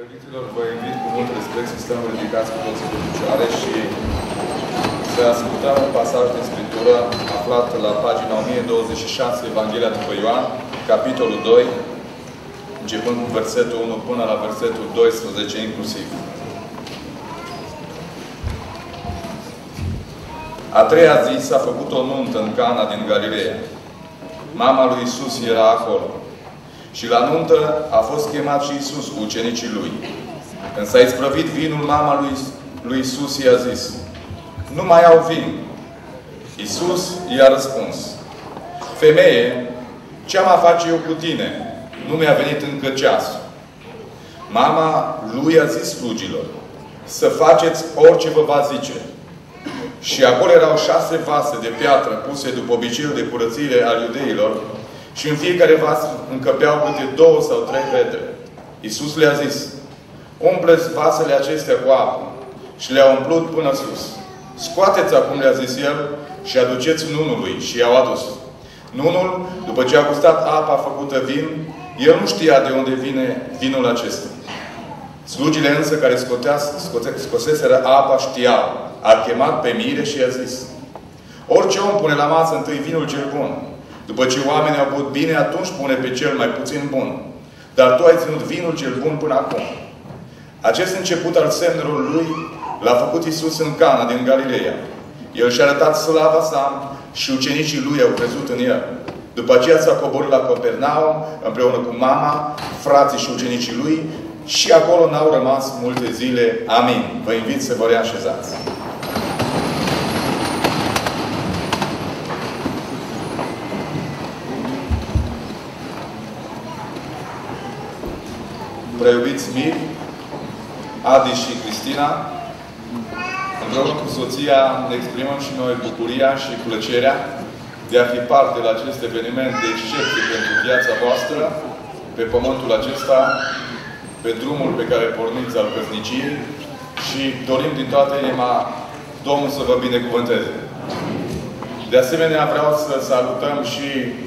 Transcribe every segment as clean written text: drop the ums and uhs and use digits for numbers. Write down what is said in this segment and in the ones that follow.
Iubiților, vă invit cu mult respect să stăm ridicați cu toții pe picioare și să ascultăm un pasaj din Scriptură aflat la pagina 1026, Evanghelia după Ioan, capitolul 2, începând cu versetul 1 până la versetul 12 inclusiv. A treia zi s-a făcut o nuntă în Cana din Galileea. Mama lui Iisus era acolo. Și la nuntă a fost chemat și Iisus cu ucenicii lui. Când s-a isprăvit vinul, mama lui Iisus i-a zis: nu mai au vin. Iisus i-a răspuns: femeie, ce am a face eu cu tine? Nu mi-a venit încă ceasul. Mama lui a zis slugilor: să faceți orice vă va zice. Și acolo erau 6 vase de piatră puse după obiceiul de curățire al iudeilor și în fiecare vas încăpeau câte 2 sau 3 vetre. Iisus le-a zis: umpleți vasele acestea cu apă. Și le-a umplut până sus. Scoateți acum, le-a zis el, și aduceți nunului. Și i-au adus. Nunul, după ce a gustat apa făcută vin, el nu știa de unde vine vinul acesta. Slugile însă care scoseseră apa știau. A chemat pe mire și i-a zis: orice om pune la masă întâi vinul cel bun. După ce oamenii au băut bine, atunci pune pe cel mai puțin bun. Dar tu ai ținut vinul cel bun până acum. Acest început al semnelor lui l-a făcut Iisus în Cana din Galileea. El și-a arătat slava sa și ucenicii lui au crezut în el. După aceea s-a coborât la Capernaum împreună cu mama, frații și ucenicii lui și acolo n-au rămas multe zile. Amin. Vă invit să vă reașezați. Preiubiți miri, Adi și Cristina, împreună cu soția ne exprimăm și noi bucuria și plăcerea de a fi parte la acest eveniment de excepție pentru viața voastră, pe pământul acesta, pe drumul pe care porniți al căsniciei și dorim din toată inima Domnul să vă binecuvânteze. De asemenea, vreau să salutăm și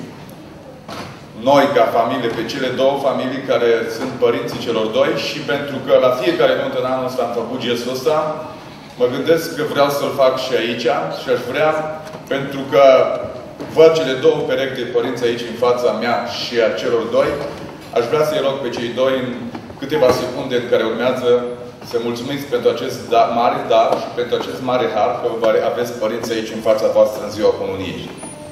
noi, ca familie, pe cele 2 familii care sunt părinții celor 2 și pentru că la fiecare nuntă în anul ăsta am făcut gestul ăsta, mă gândesc că vreau să-l fac și aici și aș vrea, pentru că văd cele 2 perechi de părinți aici în fața mea și a celor 2, aș vrea să-i rog pe cei 2 în câteva secunde în care urmează să mulțumiți pentru acest mare dar și pentru acest mare har că aveți părinți aici în fața voastră în ziua comuniei.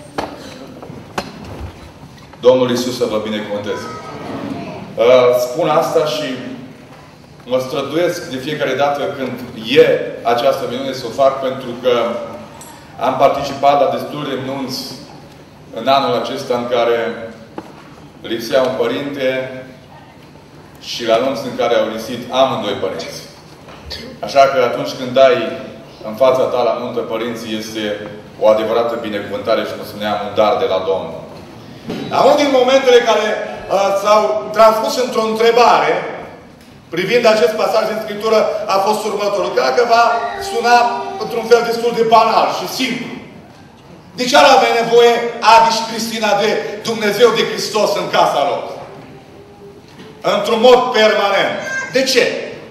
Domnul Iisus să vă binecuvânteze. Spun asta și mă străduiesc de fiecare dată când e această minune să o fac, pentru că am participat la destul de nunți în anul acesta în care lipsea un părinte și la nunți în care au lipsit amândoi părinți. Așa că atunci când dai în fața ta la nuntă părinții, este o adevărată binecuvântare și, cum spuneam, un dar de la Domnul. Unul din momentele care s-au transpus într-o întrebare privind acest pasaj din Scriptură a fost următorul. Cred că va suna într-un fel destul de banal și simplu. De ce ar avea nevoie Adi și Cristina de Dumnezeu, de Hristos în casa lor? Într-un mod permanent. De ce?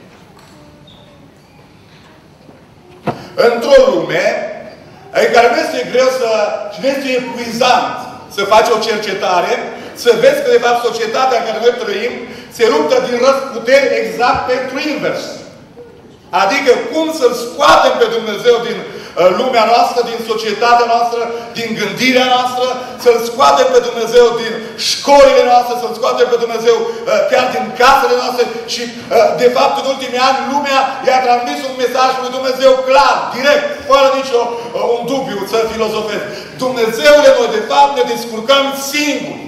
Într-o lume în care nu este greu și nu este epuizant să faci o cercetare, să vezi că, de fapt, societatea în care noi trăim se luptă din răzputeri exact pentru invers. Adică cum să-L scoatem pe Dumnezeu din lumea noastră, din societatea noastră, din gândirea noastră, să-L scoatem pe Dumnezeu din școlile noastre, să-L scoatem pe Dumnezeu chiar din casele noastre și, de fapt, în ultimii ani, lumea i-a transmis un mesaj lui Dumnezeu clar, direct, fără nicio un dubiu să filozofezi. Dumnezeule, noi, de fapt, ne descurcăm singuri.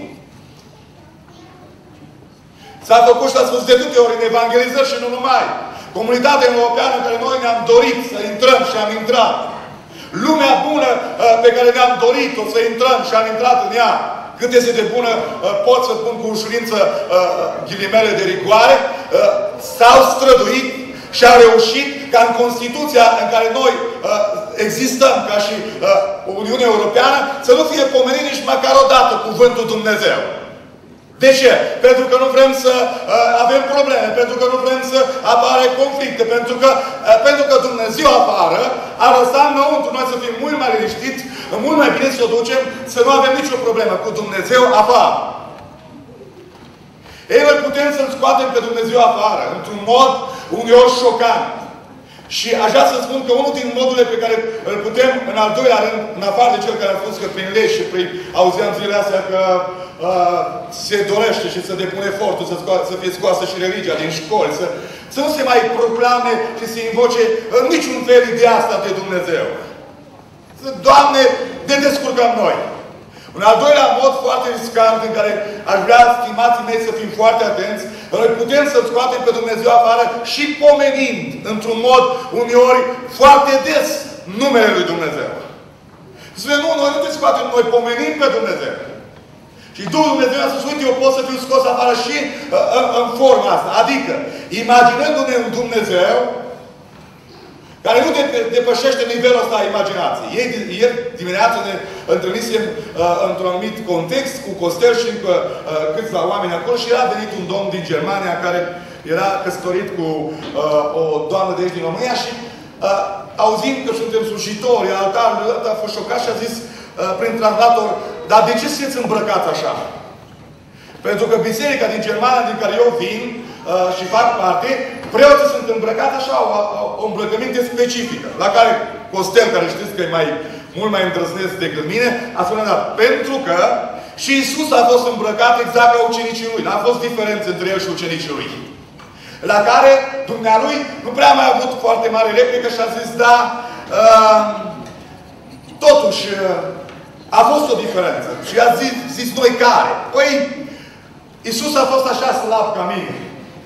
S-a făcut și a spus de câte ori în evangelizări și nu numai. Comunitatea europeană în care noi ne-am dorit să intrăm și am intrat. Lumea bună pe care ne-am dorit-o să intrăm și am intrat în ea. Cât este de bună, pot să pun cu ușurință ghilimele de rigoare, s-au străduit și au reușit ca în Constituția în care noi existăm ca și Uniunea Europeană să nu fie pomenit nici măcar o dată cuvântul Dumnezeu. De ce? Pentru că nu vrem să avem probleme, pentru că nu vrem să apară conflicte, pentru că Dumnezeu afară a lăsat înăuntru noi să fim mult mai liniștiți, mult mai bine să o ducem, să nu avem nicio problemă cu Dumnezeu afară. Ei, noi putem să-L scoatem pe Dumnezeu afară, într-un mod uneori șocant. Și aș vrea să spun că unul din modurile pe care îl putem, în al doilea rând, în afară de cel care a fost că prin legi și prin auzeam zilele astea că se dorește și să depune efortul să fie scoasă și religia din școli, să nu se mai proclame și să invoce în niciun fel ideea asta de Dumnezeu. Doamne, ne descurcăm noi. Un al doilea mod foarte riscant în care aș vrea, stimații mei, să fim foarte atenți, noi putem să-L scoatem pe Dumnezeu afară și pomenind, într-un mod uneori foarte des, numele Lui Dumnezeu. Zice, nu, noi nu te scoatem, noi pomenim pe Dumnezeu. Și Duhul Dumnezeu a spus, uite, eu pot să fiu scos afară și în forma asta. Adică, imaginându-ne un Dumnezeu care nu depășește nivelul ăsta a imaginației. Ieri dimineață ne întâlnisem într-un anumit context cu Costel și încă câțiva oameni acolo și era venit un domn din Germania care era căsătorit cu o doamnă de aici din România și auzind că suntem slujitori, altarul ăsta a fost șocat și a zis prin translator, dar de ce sunteți îmbrăcați așa? Pentru că biserica din Germania din care eu vin și fac parte, preoții sunt îmbrăcați așa, o îmbrăcăminte specifică, la care Costel, care știți că e mult mai îndrăznesc decât mine, a spus, pentru că și Iisus a fost îmbrăcat exact ca ucenicii Lui. N-a fost diferență între El și ucenicii Lui. La care dumnealui nu prea mai a avut foarte mare replică și a zis, da, totuși, a fost o diferență. Și a zis noi care? Păi, Iisus a fost așa slab ca mine.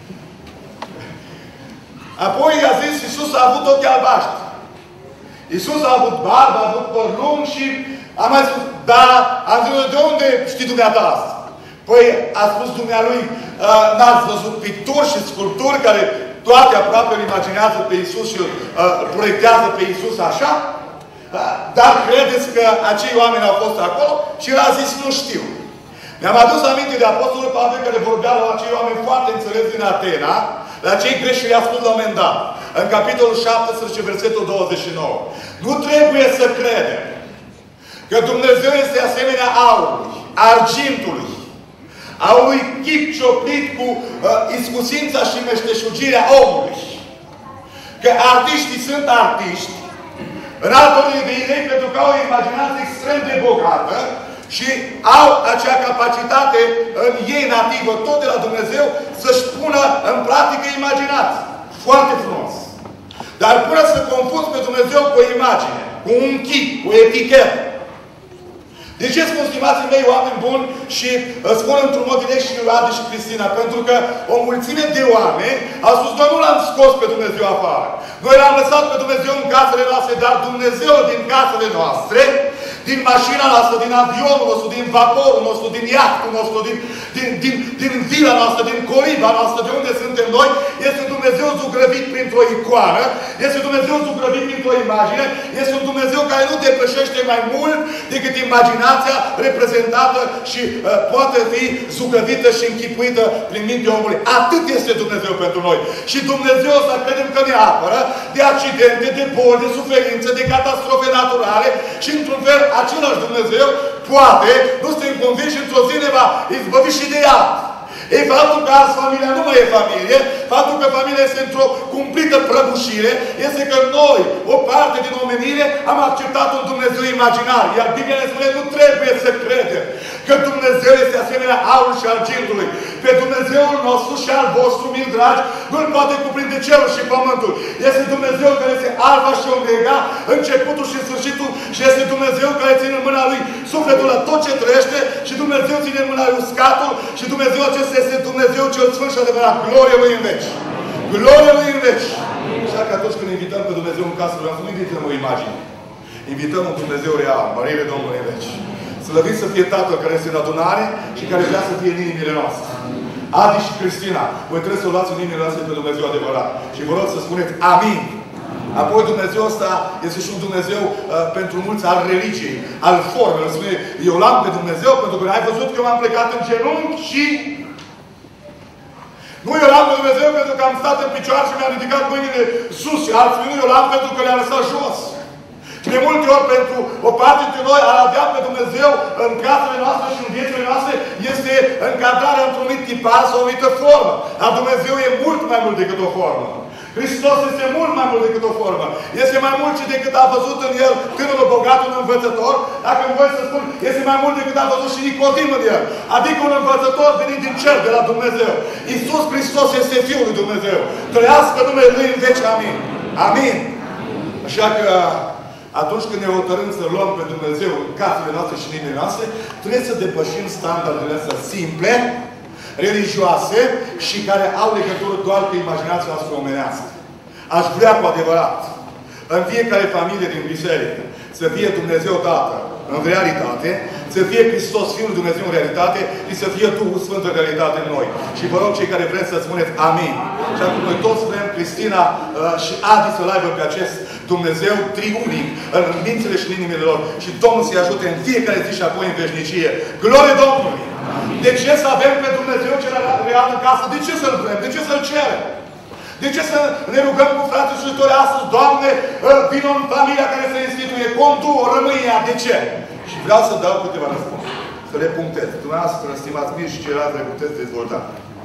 Apoi a zis, Iisus a avut ochi albaștri. Iisus a avut barbă, a avut păr lung și a mai spus, da, am zis, de unde știi dumneata asta? Păi a spus dumnealui, n-ați văzut picturi și sculpturi care toate aproape îl imaginează pe Iisus și îl proiectează pe Iisus așa? Dar credeți că acei oameni au fost acolo? Și el a zis, nu știu. Mi-am adus aminte de Apostolul Pavel care vorbea la acei oameni foarte înțelepți din Atena, la cei greși și i-a spus la un moment dat, în capitolul 17, versetul 29. Nu trebuie să credem că Dumnezeu este asemenea aurului, argintului, a unui chip cioplit cu iscusința și meșteșugirea omului. Că artiștii sunt artiști, în altă ordine de idei, pentru că au o imaginație extrem de bogată și au acea capacitate în ei nativă, tot de la Dumnezeu, să-și pună în practică imaginație. Foarte frumos. Dar până să confunzi pe Dumnezeu cu o imagine, cu un chip, cu o etichetă. De ce spun, stimații mei, oameni buni, și spun într-un mod direct și Adi și Cristina? Pentru că o mulțime de oameni au spus, noi nu l-am scos pe Dumnezeu afară. Noi l-am lăsat pe Dumnezeu în casele noastre, dar Dumnezeu din casele noastre, din mașina noastră, din avionul nostru, din vaporul nostru, din iahtul nostru, din vila noastră, din coliba noastră, de unde suntem noi, este un Dumnezeu zugrăvit printr-o icoană, este un Dumnezeu zugrăvit printr-o imagine, este un Dumnezeu care nu depășește mai mult decât imaginația reprezentată și poate fi zugrăvită și închipuită prin mintea omului. Atât este Dumnezeu pentru noi. Și Dumnezeu ăsta credem că ne apără de accidente, de boli, de suferințe, de catastrofe naturale și într-un fel același Dumnezeu poate, nu suntem convinși, într-o zi ne va izbăvi și de ea. E faptul că azi familia nu mai e familie, faptul că familia este într-o cumplită prăbușire, este că noi, o parte din omenire, am acceptat un Dumnezeu imaginar. Iar Biblia ne spune, nu trebuie să credem că Dumnezeu este asemenea aur și argintului. Pe Dumnezeul nostru și al vostru, mii dragi, nu-L poate cuprinde cerul și pământul. Este Dumnezeu care este Alfa și Omega, începutul și sfârșitul, și este Dumnezeu care ține în mâna Lui sufletul la tot ce trăiește și Dumnezeu ține în mâna Lui uscatul și Dumnezeu acesta este Dumnezeu cel sfânt și adevărat. Glorie Lui în veci. Glorie Lui în veci. Așa că atunci când invităm pe Dumnezeu în casă, vreau să nu invităm o imagine. Invităm un Dumnezeu real, mărire Domnului în veci. Slăvit să fie Tatăl care este în adunare și care vrea să fie în inimile noastre. Adi și Cristina, voi trebuie să o luați în inimile noastre pe Dumnezeu adevărat. Și vă rog să spuneți Amin. Apoi Dumnezeu ăsta este și un Dumnezeu pentru mulți al religiei, al formelor. Spune, eu l-am pe Dumnezeu pentru că ai văzut că m-am plecat în genunchi și... Nu, eu l-am pe Dumnezeu pentru că am stat în picioare și mi-am ridicat mâinile sus. Și altfel nu, eu l-am pentru că le-am lăsat jos. Și de multe ori pentru o parte dintre noi a avea pe Dumnezeu în casele noastre și în viețile noastre este încadrarea într-un anumit tipar sau o anumită formă. Dar Dumnezeu e mult mai mult decât o formă. Hristos este mult mai mult decât o formă. Este mai mult și decât a văzut în el tânărul bogat, un învățător. Dacă îmi voi să spun, este mai mult decât a văzut și Nicodim în el. Adică un învățător venit din cer, de la Dumnezeu. Iisus Hristos este Fiul lui Dumnezeu. Trăiască numele Lui în veci. Amin. Amin. Așa că atunci când ne hotărâm să luăm pe Dumnezeu în casele noastre și în inimile noastre, trebuie să depășim standardele astea simple, religioase și care au legătură doar cu imaginația noastră omenească. Aș vrea cu adevărat în fiecare familie din biserică să fie Dumnezeu Tatăl în realitate, să fie Hristos Fiul Dumnezeu în realitate și să fie Duhul Sfânt în realitate în noi. Și vă rog cei care vreți să spuneți Amin. Și acum noi toți vrem Cristina și Adi să-L aibă pe acest Dumnezeu triunic în mințile și în inimile lor. Și Domnul să-i ajute în fiecare zi și apoi în veșnicie. Glorie Domnului! De ce să avem pe Dumnezeu cel real în casă? De ce să-L vrem? De ce să-L cerem? De ce să ne rugăm cu frații și surorii astăzi? Doamne, vină în familia care se instituie, conduă, rămâi ea. De ce? Și vreau să dau câteva răspunsuri. Să le punctez. Dumneavoastră, stimați miri și ceilalți, le puteți dezvolta.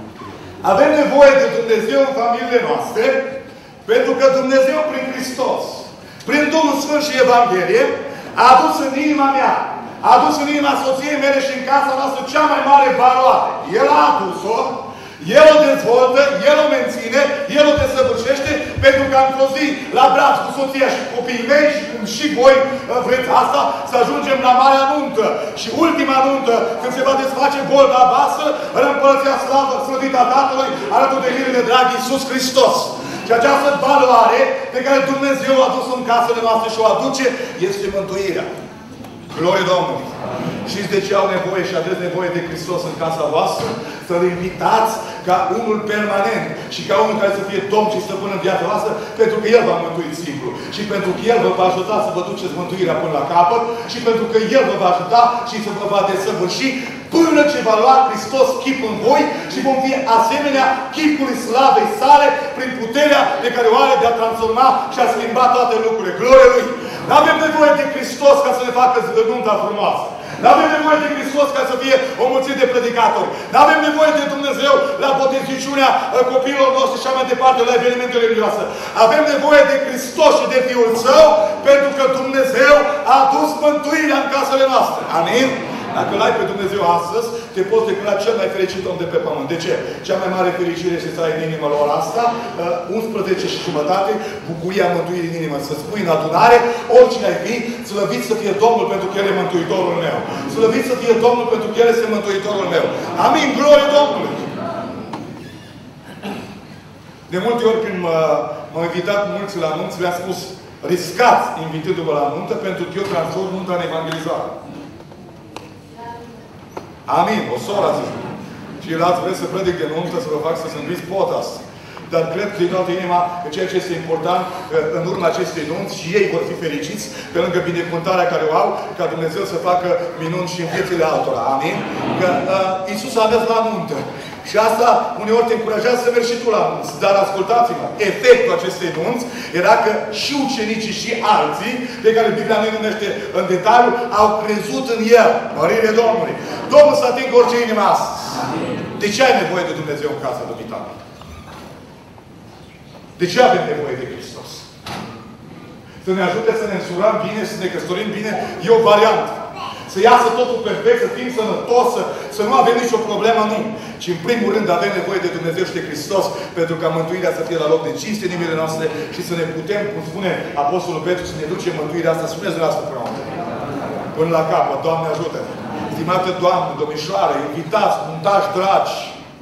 Avem nevoie de Dumnezeu în familiile noastre, pentru că Dumnezeu prin Hristos, prin Duhul Sfânt și Evanghelie, a adus în inima mea, a adus în inima soției mele și în casa noastră cea mai mare valoare. El a adus-o, El o dezvoltă, El o menține, El o desăvârșește, pentru că într-o zi, la braț cu soția și copiii mei și voi vreți asta, să ajungem la marea nuntă. Și ultima nuntă, când se va desface bolda basă, în împărăția slavă, slăvită a Tatălui, alături de mirele drag Iisus Hristos. Și această valoare pe care Dumnezeu a adus în casele noastre și o aduce, este mântuirea. Glorie Domnului! Știți de ce au nevoie și aveți nevoie de Hristos în casa voastră? Să-L invitați ca unul permanent și ca unul care să fie Domn și stăpân în viața voastră, pentru că El va mântui simplu. Și pentru că El vă va ajuta să vă duceți mântuirea până la capăt și pentru că El vă va ajuta și să vă va desăvârși până ce va lua Hristos chip în voi și vom fi asemenea chipului slavei sale prin puterea pe care o are de a transforma și a schimba toate lucrurile. Glorie Lui! Nu avem nevoie de Hristos ca să ne facă nunta frumoasă. Nu avem nevoie de Hristos ca să fie o mulțime de predicatori. Nu avem nevoie de Dumnezeu la boteziciunea copiilor noștri și așa mai departe, la evenimentele religioase. Avem nevoie de Hristos și de Fiul Său, pentru că Dumnezeu a adus mântuirea în casele noastre. Amin? Dacă l-ai pe Dumnezeu astăzi, te poți declara cel mai fericit om de pe pământ. De ce? Cea mai mare fericire este să ai în inima lor asta, 11 și jumătate, bucuria mântuirii în inimă. Să spui în adunare, oricine ai fi, slăvit să fie Domnul pentru că El e Mântuitorul meu. Slăvit să fie Domnul pentru că El este Mântuitorul meu. Amin, glorie Domnului! De multe ori când m-au invitat mulți la nunți, le-am spus, riscați invitându-vă la nuntă, pentru că eu transform nunta în evangelizare. Amin. O soră a zis. Și el vreți să predic de nuntă, să vă fac să zâmbiți, pot asta. Dar cred din toată inima că ceea ce este important, că în urma acestei nunți și ei vor fi fericiți, pe lângă binecuvântarea care o au, ca Dumnezeu să facă minuni și în viețile altora. Amin? Că Iisus a mers la nuntă. Și asta uneori te încurajează să mergi și tu la nunți. Dar ascultați-mă, efectul acestei nunți era că și ucenicii și alții, pe care Biblia nu numește în detaliu, au crezut în El. Mărire Domnului! Domnul să atingă orice inimă astăzi. De ce ai nevoie de Dumnezeu în casa dumitale? De ce avem nevoie de Hristos? Să ne ajute să ne însurăm bine, să ne căsătorim bine, e o variantă. Să iasă totul perfect, să fim sănătoși, să nu avem nicio problemă, nu. Ci în primul rând avem nevoie de Dumnezeu și de Hristos, pentru ca mântuirea să fie la loc de cinste în inimile noastre și să ne putem, cum spune Apostolul Petru, să ne ducem mântuirea asta. Spuneți de asta până la capăt. Doamne ajută! Stimată Doamne, domnișoare, invitați, puntași dragi,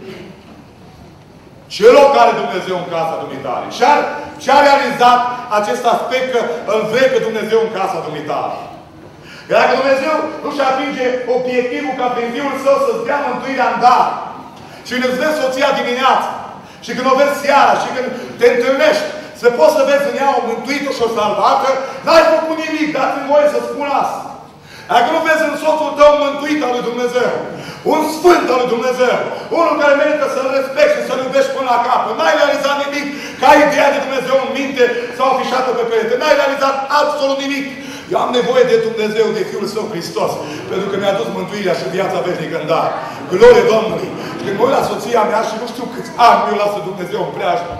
ce loc are Dumnezeu în casa dumitale? Și a realizat acest aspect că îl vrei pe Dumnezeu în casa dumitale. Că dacă Dumnezeu nu-și atinge obiectivul ca prin Fiul Său să-ți dea mântuirea în dar, și când îți vezi soția dimineața, și când o vezi seara, și când te întâlnești, Să poți să vezi în ea o mântuită și o salvată, n-ai făcut nimic, dați-mi voie să spun asta. Dacă nu vezi în soțul tău mântuit al lui Dumnezeu, un sfânt al lui Dumnezeu, unul care merită să-L respecti și să-L iubești până la capăt, n-ai realizat nimic ca ideea de Dumnezeu în minte sau afișată pe perete, n-ai realizat absolut nimic. Eu am nevoie de Dumnezeu, de Fiul Său Hristos, pentru că mi-a dus mântuirea și viața veșnică în dar. Glorie Domnului! Și când mă uit la soția mea și nu știu câți ani mi-o lasă Dumnezeu în preajmă.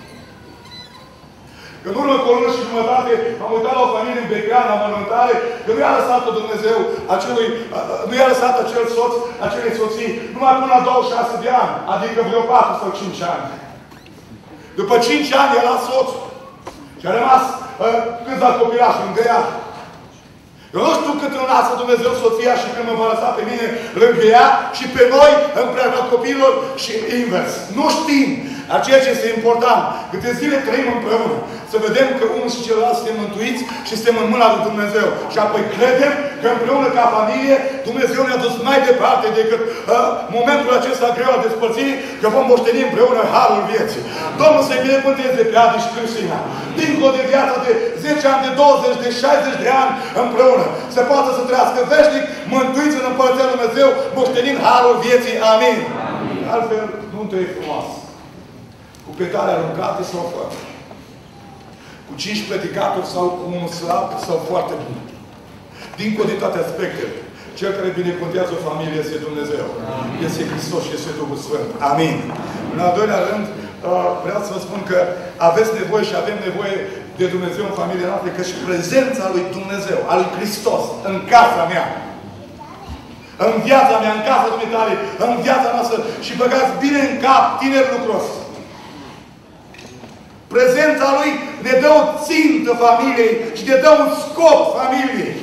Că în urmă cu o lună și jumătate am uitat la o familie în Beclean, la mormântare, că nu i-a lăsat Dumnezeu nu i-a lăsat acel soț, acelei soții, numai până la 26 de ani, adică vreo 4 sau 5 ani. După 5 ani i-a luat soțul și a rămas câțiva copilași lângă ea. Eu nu știu cât răneasă Dumnezeu soția și când mă va lăsa pe mine lângă ea și pe noi în preajma copiilor și invers. Nu știm. Dar ceea ce este important, câte zile trăim împreună, să vedem că unul și celălalt suntem mântuiți și suntem în mâna lui Dumnezeu. Și apoi credem că împreună ca familie Dumnezeu ne-a dus mai departe decât momentul acesta greu al despărțirii, că vom moșteni împreună harul vieții. Domnul să-i binecuvânteze pe Adi și Cristina. Dincolo de viața de 10 ani, de 20, de 60 de ani împreună, să poată să trăiască veșnic, mântuiți în Împărăția Lui Dumnezeu, moștenind harul vieții. Amin. Altfel, nuntă e frumoasă. Cu petale aruncate sau fără. Cu 5 predicatori sau cu unul slab sau foarte bun. Dincolo de toate aspectele, cel care binecuvântează o familie este Dumnezeu. Este Hristos și este Duhul Sfânt. Amin. În al doilea rând, vreau să vă spun că aveți nevoie și avem nevoie de Dumnezeu în familia noastră, că și prezența lui Dumnezeu, a lui Hristos, în casa mea, în viața mea, în casa dumitale, în viața noastră, și băgați bine în cap tineri lucros. Prezența Lui ne dă o țintă familiei și ne dă un scop familiei.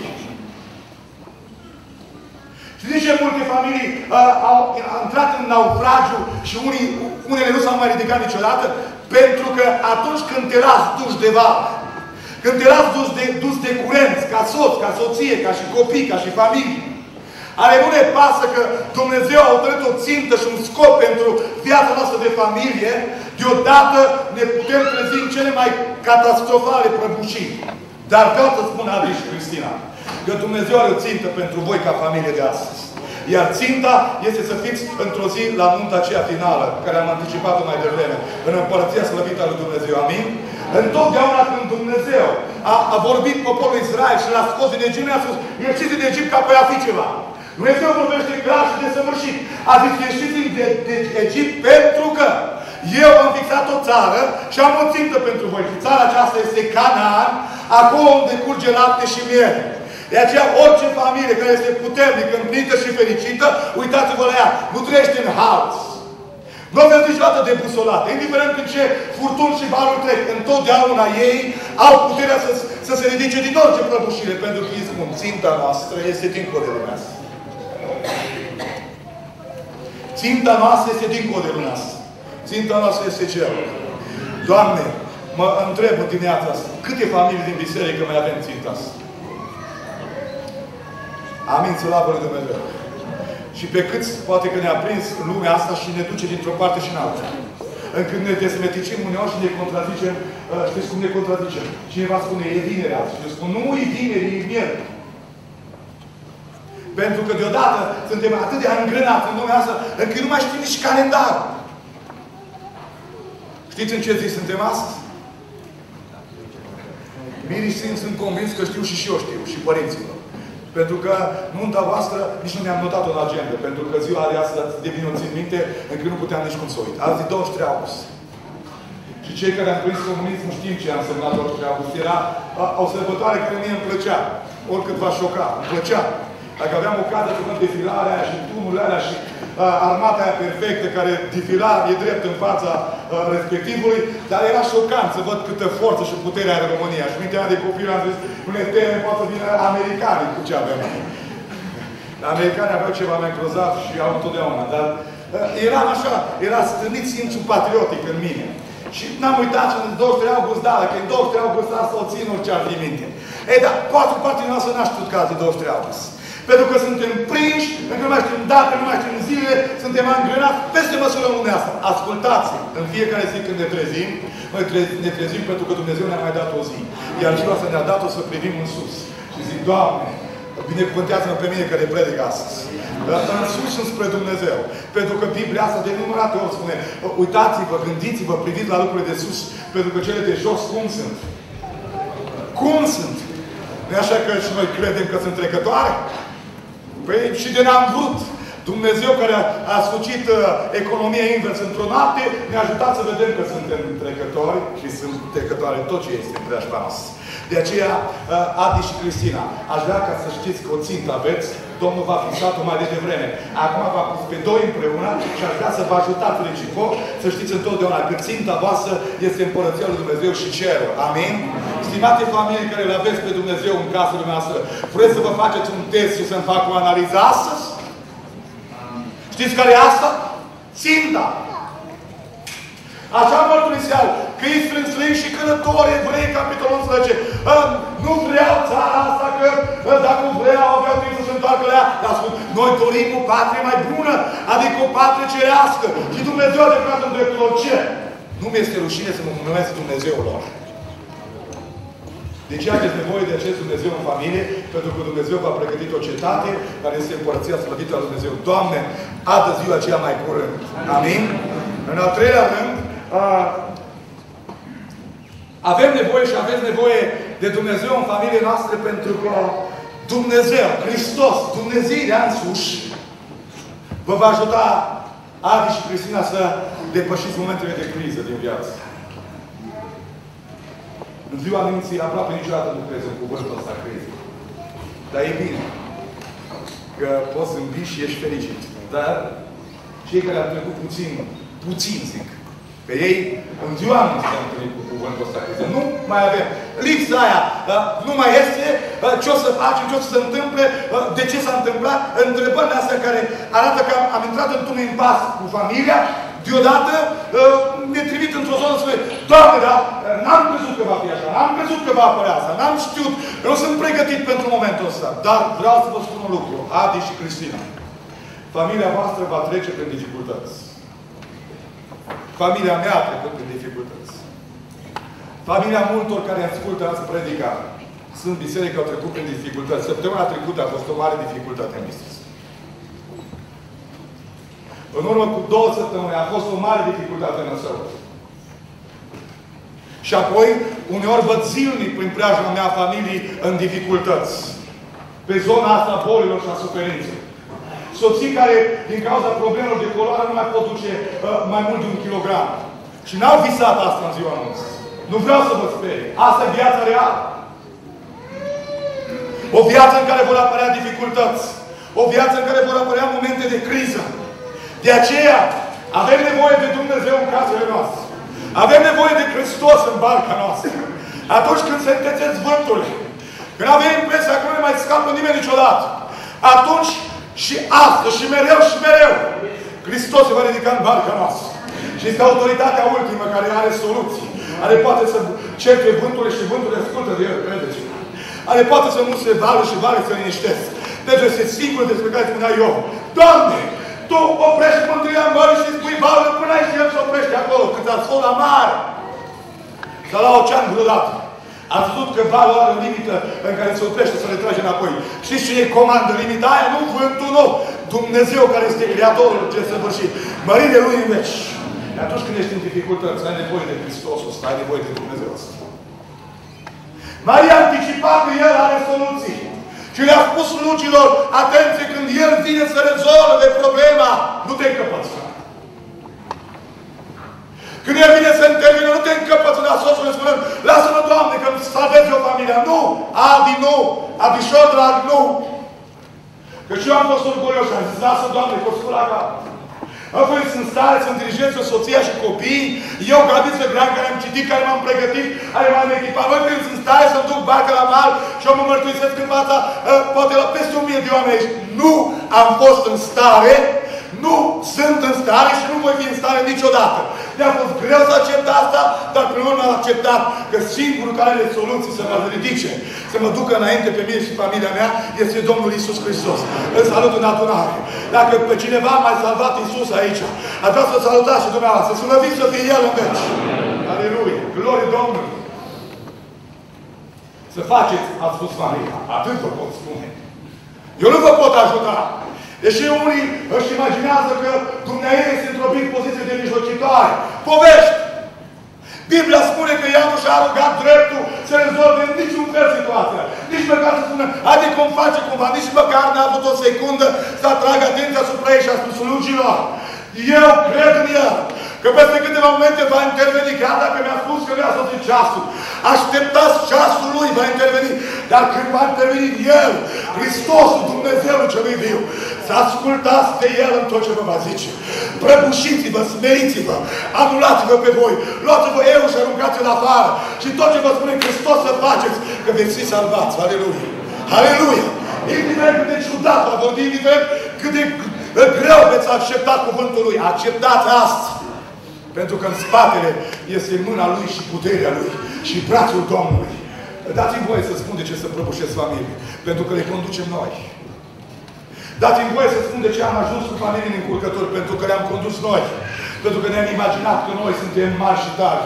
Știți ce multe familii au intrat în naufragiu și unele nu s-au mai ridicat niciodată? Pentru că atunci când te lași dus de vală, când te lași dus de curent, ca soț, ca soție, ca și copii, ca și familie, ale nu ne pasă că Dumnezeu a hotărât o țintă și un scop pentru viața noastră de familie, deodată ne putem trezi în cele mai catastrofale prăbușiri. Dar vreau să spun Adi și Cristina, că Dumnezeu are o țintă pentru voi ca familie de astăzi. Iar ținta este să fiți într-o zi la nunta aceea finală, care am anticipat-o mai devreme, în Împărăția slăvită a lui Dumnezeu. Amin? Întotdeauna când Dumnezeu a vorbit poporul Israel și l-a scos din Egipt, a spus, ieșiți din Egipt ca apoi a fi ceva. Dumnezeu vorbește clar și desăvârșit. A zis, ieșiți din Egipt pentru că eu am fixat o țară și am o țintă pentru voi. Și țara aceasta este Canaan, acolo unde curge lapte și miere. De aceea, orice familie care este puternică, împlinită și fericită, uitați-vă la ea, nu trăiește în haos. Nu aveți niciodată debusolată. Indiferent în ce furtuni și valuri trec, întotdeauna ei au puterea să se ridice din orice prăbușire. Pentru că îi spun, ținta noastră este dincolo de lumea asta. Ținta noastră este dincolo de lumea asta. Ținta noastră este cerul. Doamne, mă întreb în dimineața asta, câte familii din biserică mai avem ținta asta? Amin, slavă lui Dumnezeu. Și pe cât poate că ne-a prins lumea asta și ne duce dintr-o parte și în alta. Încât ne desmeticim uneori și ne contrazicem. Știți cum ne contrazicem? Cineva spune, e vineri azi. Și eu spun, nu e vineri, e miercuri. Pentru că deodată suntem atât de angrenați în lumea asta, încât nu mai știm nici calendarul. Știți în ce zi suntem astăzi? Mirii sunt convins că știu și eu știu, și părinții lor. Pentru că nunta voastră nici nu mi-am notat-o în agenda. Pentru că ziua de astăzi devine o țin minte, încât nu puteam nici cum să uit. Azi 23 august. Și cei care am prins comunismul știm ce a însemnat 23 august. Era o sărbătoare care mie îmi plăcea. Oricât v-a șoca. Îmi plăcea. Dacă aveam ocazia să văd defilarea aia și tumurile alea și armata aia perfectă care defila, e drept în fața respectivului, dar era șocant să văd câtă forță și putere are România. Și mintea de copil am zis, nu ne teme, poate să vină americanii cu ce avem. Americanii aveau ceva mai grozav și au întotdeauna, dar eram așa, era strânit simțul patriotic în mine. Și n-am uitat și în 23 august, da, că în 23 august asta o țin orice ar fi minte. Ei, dar poate partea noastră n-a știut că azi 23 august. Pentru că suntem prinși, încă nu mai știm date, nu mai știm zile, suntem angrenați peste măsură în lumea asta. Ascultați! În fiecare zi când ne trezim, ne trezim pentru că Dumnezeu ne-a mai dat o zi. Iar ziua asta ne-a dat-o să privim în sus. Și zic, Doamne, binecuvântează-mă pe mine că le predic astăzi. Dar în sus înspre Dumnezeu. Pentru că Biblia asta de nenumărate ori spune, uitați-vă, gândiți-vă, priviți la lucrurile de sus, pentru că cele de jos cum sunt? Cum sunt? Nu e așa că și noi credem că sunt trecătoare? Păi și de n-am vrut. Dumnezeu care a sfârșit economia invers într-o noapte, ne-a ajutat să vedem că suntem trecători și sunt trecătoare tot ce este în preajma noastră. De aceea, Adi și Cristina, aș vrea ca să știți că o țintă aveți, Domnul v-a fixat-o mai devreme. Acum v-a pus pe doi împreună și aș vrea să vă ajutați reciproc să știți întotdeauna că ținta voastră este Împărăția lui Dumnezeu și cerul. Amin? Stimate familii care le aveți pe Dumnezeu în casele noastre, vreți să vă faceți un test și să-mi fac o analiză astăzi? Știți care e asta? Ținta! Așa mărturiseau că ei strânslei și călători evrei, capitolul 11. Nu vreau țara asta, că dacă vreau, aveau timp să se întoarcă la ea. Dar spun, noi dorim o patrie mai bună, adică o patrie cerească. Și Dumnezeu a declarat în dreptul lor ce? Nu mi-este rușine să mă numesc Dumnezeul lor. De ce aveți nevoie de acest Dumnezeu în familie? Pentru că Dumnezeu v-a pregătit o cetate care este Împărăția slăvită a Dumnezeu. Doamne, adă ziua aceea mai curând. Amin? În al treilea rând, avem nevoie și aveți nevoie de Dumnezeu în familie noastre pentru că Dumnezeu, Hristos, Dumnezeirea însuși, vă va ajuta Adi și Cristina să depășiți momentele de criză din viață. În ziua minții aproape niciodată nu crezi în cuvântul ăsta criză. Dar e bine că poți zâmbi și ești fericit. Dar cei care au trecut puțin zic, că ei în ziua minții au întâlnit cu cuvântul ăsta criză. Nu mai avem. Lipsa aia nu mai este ce o să facem, ce o să se întâmple, de ce s-a întâmplat. Întrebările astea care arată că am intrat într-un impas cu familia, deodată ne trimit într-o zonă să spune, Doamne, dar n-am crezut că va fi așa, n-am crezut că va apărea asta, n-am știut, eu sunt pregătit pentru momentul ăsta. Dar vreau să vă spun un lucru, Adi și Cristina, familia voastră va trece prin dificultăți. Familia mea a trecut prin dificultăți. Familia multor care ascultă azi predica, sunt biserică, au trecut prin dificultăți. Săptămâna trecută a fost o mare dificultate în biserică. În urmă cu 2 săptămâni a fost o mare dificultate în Năsău. Și apoi, uneori văd zilnic prin preajma mea familii în dificultăți. Pe zona asta a bolilor și a suferinței. Soții care, din cauza problemelor de coloare, nu mai pot duce mai mult de 1 kilogram. Și n-au visat asta în ziua noastră. Nu vreau să vă sperie. Asta e viața reală. O viață în care vor apărea dificultăți. O viață în care vor apărea momente de criză. De aceea, avem nevoie de Dumnezeu în casele noastre. Avem nevoie de Hristos în barca noastră. Atunci când se întețesc vânturile, când avem impresia că nu ne mai scapă nimeni niciodată, atunci și astăzi, și mereu, Hristos se va ridica în barca noastră. Și este autoritatea ultimă care are soluții. Are poate să cerce vânturile și vânturile ascultă de el, credeți. Are poate să nu se vală și vale să liniștesc. Deci este singurul despre care spunea Iov. Doamne, Tu oprești mântuirea mării și spui valul până aici și el se oprește acolo. Când a fost la mare. Sau la ocean vreodată. Ați văzut că valul are o limită în care se oprește să le trage înapoi. Știți cine comandă limita aia? Nu vântul, nu. Dumnezeu care este Creatorul cel săvârșit. Mărire Lui în veci. Atunci când ești în dificultăți, ai nevoie de Hristos ăsta, ai nevoie de Dumnezeu ăsta. Maria a anticipat că El are soluții. Și le-a spus slugilor, atenție, când El vine să rezolve problema, nu te încăpăți. Când El vine să intervine, nu te încăpăți la soțul spunând, lasă-mă, Doamne, că îmi salvezi o familie. Nu! Adi, nu! Abișor, drag, nu! Că și eu am fost orgolios și am zis, lasă, Doamne, că o spun la cap. Apoi sunt stare să-mi dirigez soția și copiii, eu, Gabi Săgrean, care am citit, care m-am pregătit, care m-am echipat. Voi când sunt stare să-mi duc barca la mal și eu mă mărturisesc în fața, poate la peste 1000 de oameni aici. Nu am fost în stare, nu sunt în stare și nu voi fi în stare niciodată. Mi-a fost greu să accept asta, dar până la urmă am acceptat că singurul care are soluții să mă ridice, să mă ducă înainte pe mine și familia mea, este Domnul Iisus Hristos. Îl salut în adunare. Dacă pe cineva a mai salvat Iisus aici, ați vrea să-L salutați și dumneavoastră, să slăviți să fie El în veci. Aleluia! Glorie Domnului! Să faceți, a spus Maria. Atât vă pot spune. Eu nu vă pot ajuta. Deși unii își imaginează că Dumnezeu este într-o poziție de mijlocitoare. Povești! Biblia spune că ea nu și-a rugat dreptul să rezolve în niciun fel situația. Nici măcar să spună, haide cum face cumva, nici măcar n-a avut o secundă să atragă atenția asupra ei și a spus slugilor. Eu cred în El. Că peste câteva momente va interveni, chiar dacă mi-a spus că mi-a sosit ceasul. Așteptați ceasul Lui, va interveni. Dar când va interveni El, Hristosul, Dumnezeul celui viu, să ascultați de El în tot ce vă va zice. Prăbușiți-vă, smeriți-vă, anulați-vă pe voi, luați-vă eu și aruncați-l afară. Și tot ce vă spune Hristos să faceți, că veți fi salvați. Aleluia! Aleluia! Indiferent cât de ciudat va vorbi, indiferent cât de greu veți accepta cuvântul Lui. Acceptați asta! Pentru că în spatele este mâna Lui și puterea Lui și brațul Domnului. Dați-mi voie să spun de ce să prăbușesc familie. Pentru că le conducem noi. Dați-mi voie să spun de ce am ajuns cu familii încurcători. Pentru că le-am condus noi. Pentru că ne-am imaginat că noi suntem mari și tari.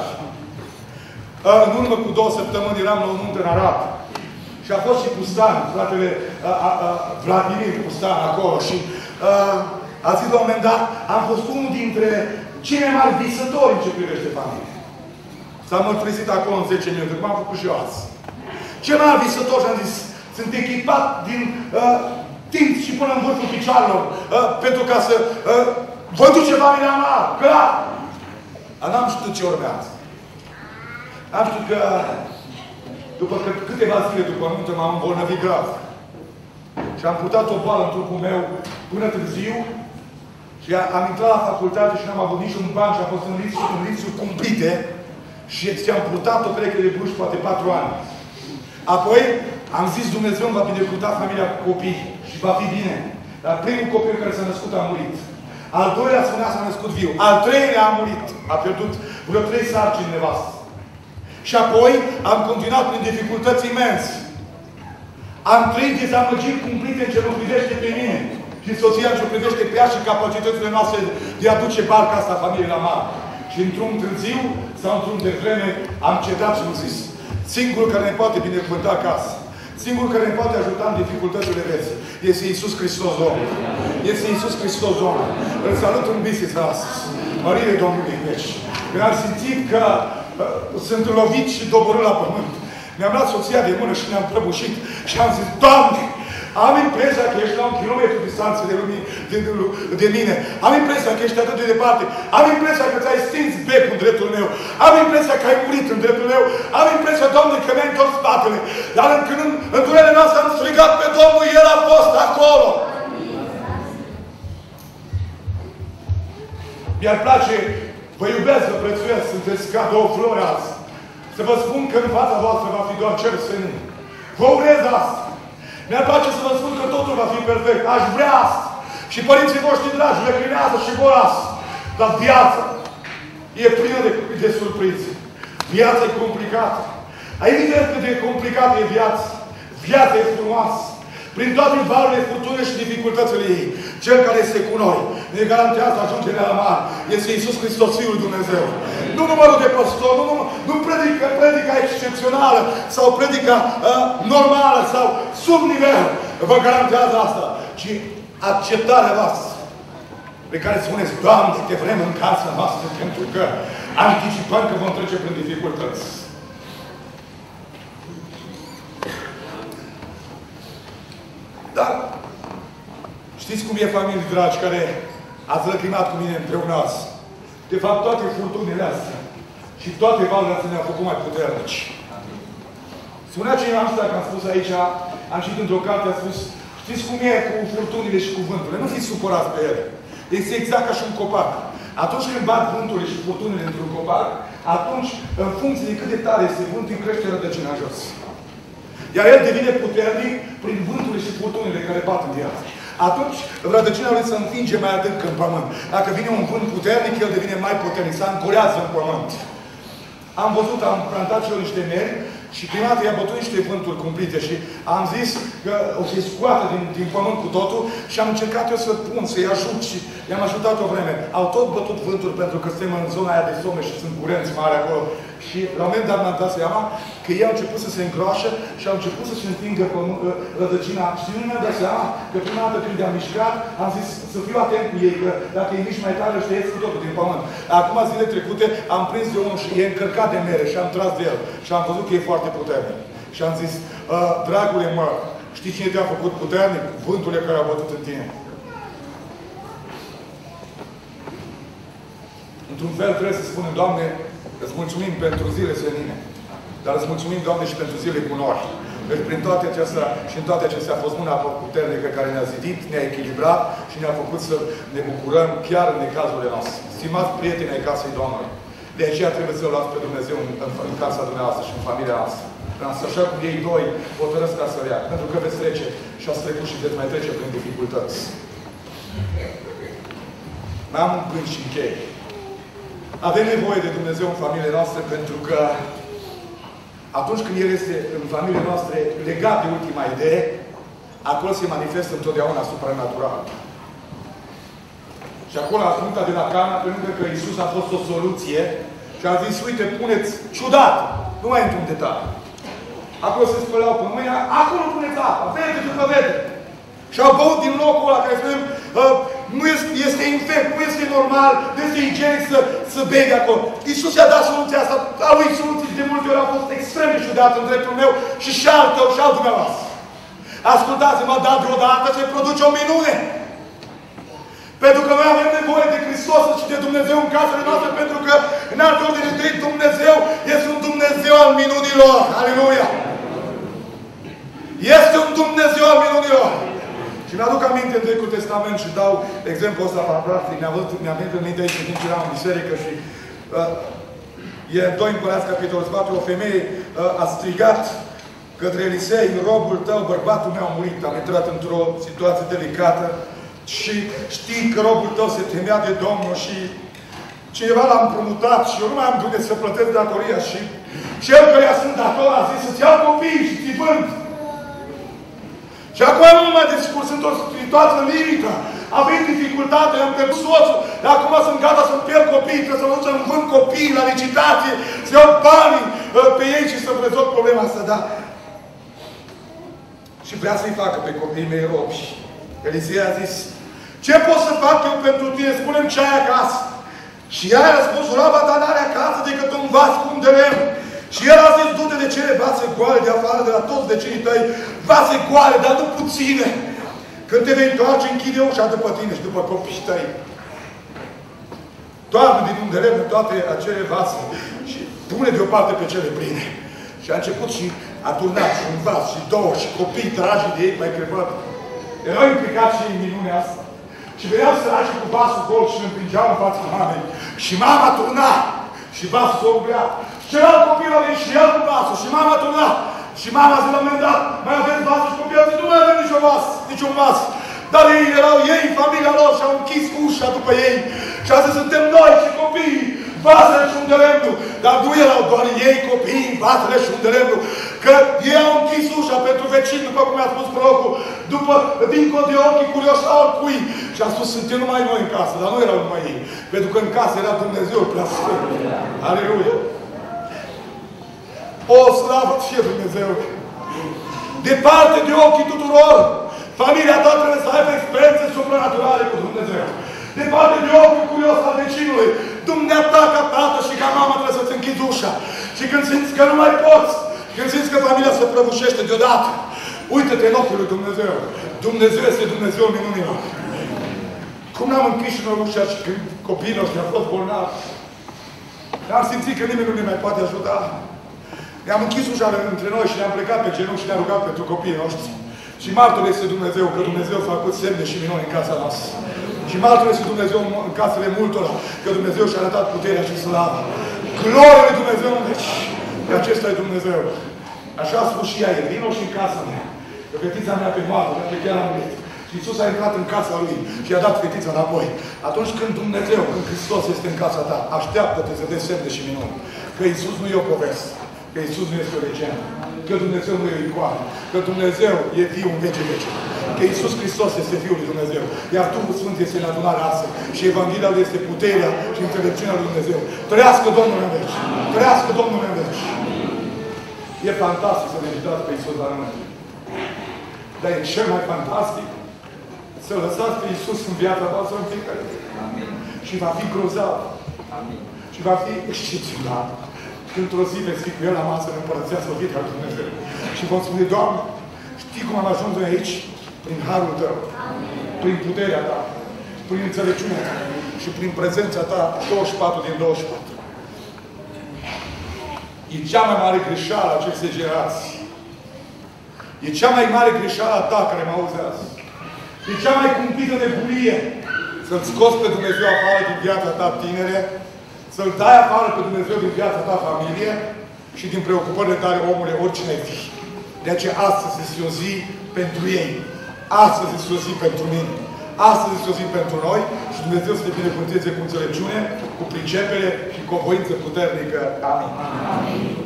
În urmă cu 2 săptămâni eram la o nuntă în Arad. Și a fost și Pustan, fratele Vladimir Pustan acolo. Și a zis la un moment dat, am fost unul dintre cei mai mari visători în ce privește familie. S-a mărturisit acolo în 10 minute, cum am făcut și eu azi. Cel mai mari visători și am zis, sunt echipat din timp și până în vârful picioarelor pentru ca să vă duce familia mea, clar! Dar n-am știut ce urmează. Am știut că după câteva zile după nuntă m-am îmbolnăvit grav. Și am purtat o boală în trupul meu până târziu. Și am intrat la facultate și n-am avut niciun ban și am fost în lipsuri cumplite. Și am purtat o pereche de buși poate 4 ani. Apoi am zis Dumnezeu îmi va binecuvânta familia cu copii. Și va fi bine. Dar primul copil care s-a născut a murit. Al doilea spunea s-a născut viu. Al treilea a murit. A pierdut vreo 3 sarcini nevastă. Și apoi am continuat prin dificultăți imense. Am trăit dezamăgiri cumplite în ce mă privește pe mine. Și soția în ce privește pe ea și capacitățile noastre de a duce barca asta familiei la mare. Și într-un târziu sau într-un devreme am cedat și am zis, singurul care ne poate binecuvânta acasă, singurul care ne poate ajuta în dificultățile vieții, este Iisus Hristos Domnul. Este Iisus Hristos Domnul. Îl salut în biserică astăzi. Mărire Domnului veci. Când am simțit că sunt lovit și doborât la pământ. Mi-am luat soția de mână și ne-am prăbușit și am zis, Doamne, am impresia că ești la 1 kilometru distanță de mine. Am impresia că ești atât de departe. Am impresia că ți-ai stins becul în dreptul meu. Am impresia că ai murit în dreptul meu. Am impresia, Doamne, că mi-ai întors spatele. Dar când în durerile noastre am strigat pe Domnul, El a fost acolo. Mi-ar place, vă iubesc, vă prețuiesc, sunteți ca 2 flori azi. Să vă spun că în fața voastră va fi doar cer senin. Vă urez asta. Mi-ar place să vă spun că totul va fi perfect. Aș vrea asta. Și părinții voștri dragi reclinează și vor asta. Dar viața e plină de surprize. Viața e complicată. Evident cât de complicată e viața. Viața e frumoasă. Prin toate valurile, furtunile și dificultățile ei. Cel care este cu noi ne garantează ajungerea la mare. Este Iisus Hristos, Fiul Dumnezeu. Nu numărul de păstor, nu predica excepțională sau predica normală sau sub nivel vă garantează asta. Ci acceptarea voastră pe care spuneți, Doamne, te vrem în casa noastră pentru că anticipăm că vom trece prin dificultăți. Dar știți cum e, familii dragi, care ați lăcrimat cu mine împreună azi? De fapt, toate furtunile astea și toate valurile astea ne-au făcut mai puternici. Spunea cineva, nu știu dacă am spus aici, am citit într-o carte, a spus, știți cum e cu furtunile și cu vânturile? Nu fiți supărați pe ele. Este exact ca și un copac. Atunci când bat vânturile și furtunile într-un copac, atunci, în funcție de cât de tare este vântul, crește rădăcina jos. Iar el devine puternic prin vânturile și furtunile care bat în el. Atunci rădăcina lui se înfinge mai adânc în pământ. Dacă vine un vânt puternic, el devine mai puternic, se ancorează în pământ. Am văzut, am plantat și eu niște meri și prima dată i-a bătut niște vânturi cumplite și am zis că o să-i scoată din pământ cu totul și am încercat eu să-l pun, să-i ajut și i-am ajutat o vreme. Au tot bătut vânturi pentru că suntem în zona aia de some și sunt curenți mari acolo. Și la un moment dat mi-am dat seama că ei au început să se îngroașă și au început să-și întingă rădăcina. Și nu mi-am dat seama că prima dată când i-am mișcat, am zis să fiu atent cu ei, că dacă îi mișc mai tare, ăștia ies cu totul din pământ. Acum, zile trecute, am prins de unul și e încărcat de mere și am tras de el. Și am văzut că e foarte puternic. Și am zis, dragule mă, știi cine te-a făcut puternic? Vânturile care au bătut în tine. Într-un fel trebuie să spunem, Doamne, îți mulțumim pentru zile senine, dar îți mulțumim, Doamne, și pentru zile cu noi. Deci prin toate acestea și în toate acestea a fost mâna puternică care ne-a zidit, ne-a echilibrat și ne-a făcut să ne bucurăm chiar în necazurile noastre. Stimați prieteni ai casei Domnului, de aceea trebuie să-L luați pe Dumnezeu în casa dumneavoastră și în familia noastră. Așa cum ei doi hotărăsc ca să-L ia. Pentru că veți trece și ați trecut și veți mai trece prin dificultăți. N-am un gând și închei. Avem nevoie de Dumnezeu în familiile noastre pentru că atunci când El este în familiile noastre legat de ultima idee, acolo se manifestă întotdeauna supranatural. Și acolo, la punta de la Cana, pentru că Iisus a fost o soluție și a zis, uite, puneți ciudat, nu mai intru în detalii. Acolo se spăleau pe mâinea, acolo puneți apa, vede după vede. Și au băut din locul ăla care spunem, nu este infect, nu este normal, nu este igienic să bei de acolo. Iisus i-a dat soluția asta, a lui soluții de multe ori a fost extrem de ciudat în dreptul meu și al tău și al dumneavoastră. Ascultați-mă, dar deodată se produce o minune. Pentru că noi avem nevoie de Hristos și de Dumnezeu în casele noastre, pentru că în alte ordine de Dumnezeu este un Dumnezeu al minunilor. Aleluia! Este un Dumnezeu al minunilor. Și mi-aduc aminte în Vechiul Testament și dau exemplul ăsta la practic. Mi-a venit în minte aici când eram în biserică și e în 2 Împărați, capitolul 4, o femeie a strigat către Elisei, robul tău, bărbatul meu a murit, am intrat într-o situație delicată și știi că robul tău se temea de Domnul și cineva l-a împrumutat și eu nu mai am de unde să plătesc datoria și cel căreia sunt dator a zis să-ți iau copiii și ți-i vând. Și acum nu mai discurs, sunt o situație limită. Avem dificultate, am pierdut soțul, dar acum sunt gata să-mi pierd copiii, trebuie să mă duc să-mi vând copiii la licitație, să iau banii pe ei și să-mi rezolv problema asta, da? Și vrea să-i facă pe copiii mei robi. Elisei a zis, ce pot să fac eu pentru tine? Spune-mi ce ai acasă. Și ea a răspuns, roaba ta n-are acasă decât un vas cu un de lemn. Și el a zis, du-te de cele vase goale de afară, de la toți vecinii tăi, vase goale, dar nu puține. Când te vei întoarce, închide ușa după tine și după copiii tăi. Toarnă din un de lemn toate acele vase și pune deoparte pe cele pline. Și a început și a turnat și un vas și două și copii tragi de ei mai crăpat. Erau implicați și în minunea asta. Și veneau săraci cu vasul gol și îl împingeau în fața mamei. Și mama turna și vasul s-o umplea. Celălalt copil a venit și el cu vasul și mama turna. Și mama zi la un moment dat, mai aveți vasul și copilul zice, nu mai avem niciun vas. Dar ei erau ei, familia lor, și au închis ușa după ei. Și a zis, suntem noi și copiii, vasele și un de lemnul. Dar nu erau doar ei, copiii, vasele și un de lemnul. Că ei au închis ușa pentru vecini, după cum a spus prorocul, dincolo de ochii curioși al cui. Și a spus, suntem numai noi în casă, dar nu erau numai ei. Pentru că în casă era Dumnezeu prea sfânt. Aleluia! O slavă fie Dumnezeu! Departe de ochii tuturor, familia ta trebuie să aibă experiențe supranaturale cu Dumnezeu. Departe de ochii curios al vecinului, dumneata ca tată și ca mamă trebuie să-ți închizi ușa. Și când simți că nu mai poți, când simți că familia se prăbușește deodată, uită-te în ochii lui Dumnezeu. Dumnezeu este Dumnezeu minunilor. Cum n-am închis și noi ușa și când copiii noștri au fost bolnavi, n-am simțit că nimeni nu ne mai poate ajuta. Ne-am închis ușa între noi și ne-am plecat pe genunchi și ne-am rugat pentru copiii noștri. Și martor este Dumnezeu, că Dumnezeu a făcut semne și minuni în casa noastră. Și martor este Dumnezeu în casele multora, că Dumnezeu și-a arătat puterea și slavă. Gloria lui Dumnezeu în veci. Că acesta e Dumnezeu. Așa a spus și ea, vino și în casa mea. Că fetița mea pe moartă, că chiar am murit. Și Iisus a intrat în casa lui și i-a dat fetița înapoi. Atunci când Dumnezeu, când Hristos este în casa ta, așteaptă-te să vezi semne și minuni. Că Iisus nu e o poveste. Că Iisus nu este o legendă. Că Dumnezeu nu e o icoană. Că Dumnezeu e Fiul în vece vece. Că Iisus Hristos este Fiul lui Dumnezeu. Iar Duhul Sfânt este în adunare astăzi. Și Evanghelia lui este puterea și înțelepciunea lui Dumnezeu. Trăiască Domnul în veci! Trăiască Domnul în veci! E fantastic să meditați pe Iisus la rând. Dar e cel mai fantastic să lăsați pe Iisus în viața voastră în fiecare zi. Și va fi grozav. Amin. Și va fi excepțional. Într-o zi veți fi cu El la masă în Împărăția Slăvită al Dumnezeu. Și vom spune, Doamne, știi cum am ajuns aici? Prin Harul Tău. Amin. Prin puterea Ta. Prin înțelepciunea Ta. Și prin prezența Ta 24 din 24. E cea mai mare greșeală a acestei generații. E cea mai mare greșeală a ta care mă auzi azi. E cea mai cumplită nebunie să-L scoți pe Dumnezeu afară din viața ta tinere, să-L dai afară pe Dumnezeu din viața ta familie și din preocupările tale, omule, oricine ai fi. De aceea astăzi este o zi pentru ei. Astăzi este o zi pentru mine. Astăzi este o zi pentru noi și Dumnezeu să te binecuvânteze cu înțelepciune, cu pricepere și cu o voință puternică. Amin. Amin.